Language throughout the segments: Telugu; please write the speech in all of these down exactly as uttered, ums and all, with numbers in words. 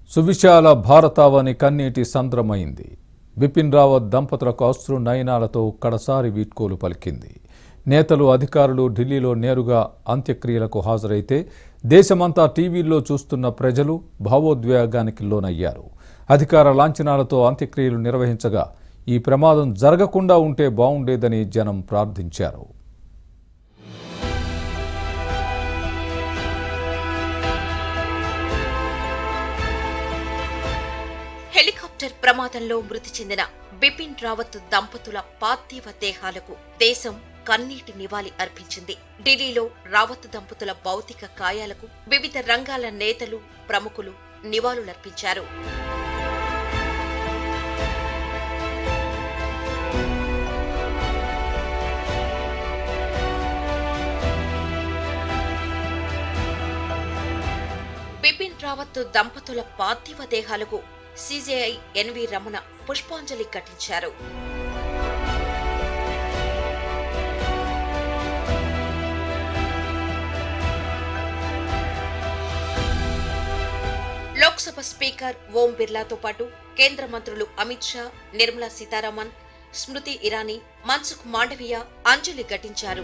సువిశాల భారతావని కన్నీటి సంద్రమైంది. బిపిన్ రావత్ దంపతులకు అశ్రు నయనాలతో కడసారి వీడ్కోలు పలికింది. నేతలు అధికారులు ఢిల్లీలో నేరుగా అంత్యక్రియలకు హాజరైతే దేశమంతా టీవీల్లో చూస్తున్న ప్రజలు భావోద్వేగానికి లోనయ్యారు. అధికార లాంఛనాలతో అంత్యక్రియలు నిర్వహించగా ఈ ప్రమాదం జరగకుండా ఉంటే బాగుండేదని జనం ప్రార్థించారు. హెలికాప్టర్ ప్రమాదంలో మృతి చెందిన బిపిన్ రావత్ దంపతుల పార్థివ దేహాలకు దేశం కన్నీటి నివాళి అర్పించింది. ఢిల్లీలో రావత్ దంపతుల భౌతిక కాయాలకు వివిధ రంగాల నేతలు, ప్రముఖులు నివాళులర్పించారు. బిపిన్ రావత్ దంపతుల పార్థివ దేహాలకు సీజేఐ ఎన్వి రమణ పుష్పాంజలి ఘటించారు. లోక్సభ స్పీకర్ ఓం బిర్లాతో పాటు కేంద్ర మంత్రులు అమిత్ షా, నిర్మలా సీతారామన్, స్మృతి ఇరానీ, మన్సుఖ్ మాండవీయ అంజలి ఘటించారు.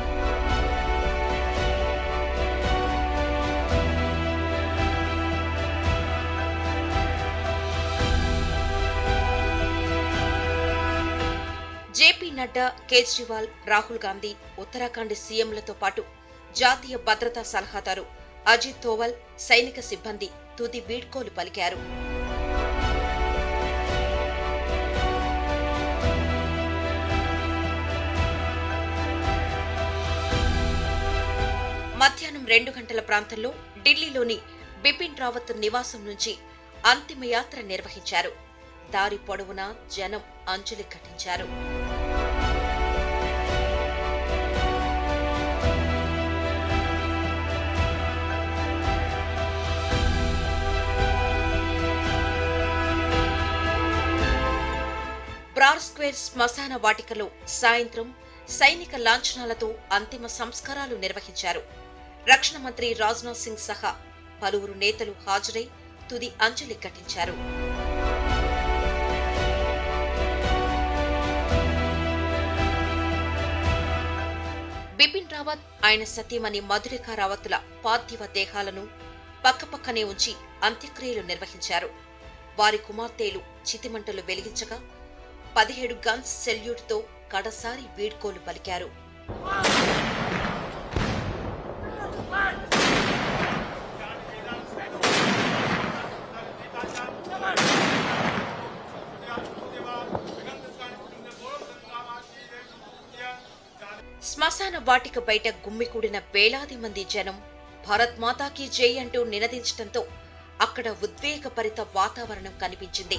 జేపీ నడ్డా, కేజ్రీవాల్, రాహుల్ గాంధీ, ఉత్తరాఖండ్ సీఎంలతో పాటు జాతీయ భద్రతా సలహాదారు అజిత్ దోవల్, సైనిక సిబ్బంది తుది వీడ్కోలు పలికారు. మధ్యాహ్నం రెండు గంటల ప్రాంతంలో ఢిల్లీలోని బిపిన్ రావత్ నివాసం నుంచి అంతిమయాత్ర నిర్వహించారు. దారి పొడవునా జనం అంజలి ఘటించారు. బ్రార్ స్క్వేర్ శ్మశాన వాటికలో సాయంత్రం సైనిక లాంఛనాలతో అంతిమ సంస్కారాలు నిర్వహించారు. రక్షణ మంత్రి రాజ్నాథ్ సింగ్ సహా పలువురు నేతలు హాజరై తుది అంజలి ఘటించారు. బిపిన్ రావత్, ఆయన సతీమణి మధురిక రావత్ల పార్థివ దేహాలను పక్కపక్కనే ఉంచి అంత్యక్రియలు నిర్వహించారు. వారి కుమార్తెలు చితిమంటలు వెలిగించగా పదిహేడు గన్స్ సెల్యూట్ తో కడసారి వీడ్కోలు పలికారు. శ్మశాన వాటిక బయట గుమ్మికూడిన వేలాది మంది జనం భారత్ మాతాకి జై అంటూ నినదించడంతో అక్కడ ఉద్వేగభరిత వాతావరణం కనిపించింది.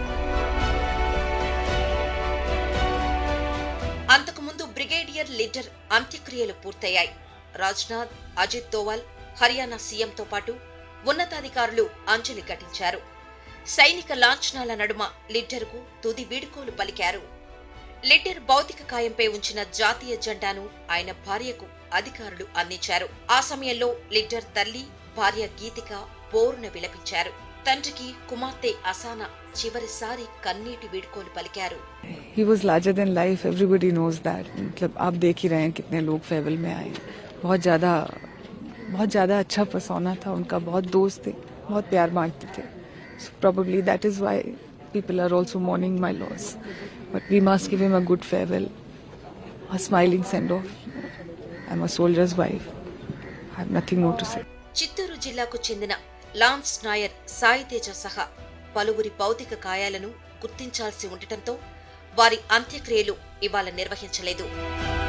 అంతకుముందు బ్రిగేడియర్ లీడర్ అంత్యక్రియలు పూర్తయ్యాయి. రాజ్నాథ్, అజిత్ దోవల్, హర్యానా సీఎంతో పాటు ఉన్నతాధికారులు అంజలి ఘటించారు. సైనిక లాంఛనాల నడుమ లీడర్కు తుది వీడ్కోలు పలికారు. లీడర్ భౌతిక కాయంపై ఉంచిన జాతీయ జెండాను ఆయన భార్యకు అధికారులు అందించారు. ఆ సమయంలో లీడర్ తల్లి, భార్య గీతిక బోరున విలపించారు. తండ్రికి కుమార్తె అసానా చివరిసారి కన్నీటి వీడ్కోలు పలికారు. He was larger than life. Everybody knows that. मतलब आप देख ही रहे हैं कितने लोग फेयरवेल में आए. बहुत ज्यादा बहुत ज्यादा अच्छा पर्सोना था उनका. बहुत दोस्त थे, बहुत प्यार बांटते थे. So probably that is why people are also mourning my loss. But we must give him a good farewell, a smiling send-off. I'm a soldier's wife. I have nothing more to say. Chittoor జిల్లాకు చెందిన లాన్స్ నాయర్, సాయి తేజ సహా పలువురి భౌతిక కాయాలను గుర్తించాల్సి ఉండటంతో వారి అంత్యక్రియలు ఇవాళ నిర్వహించలేదు.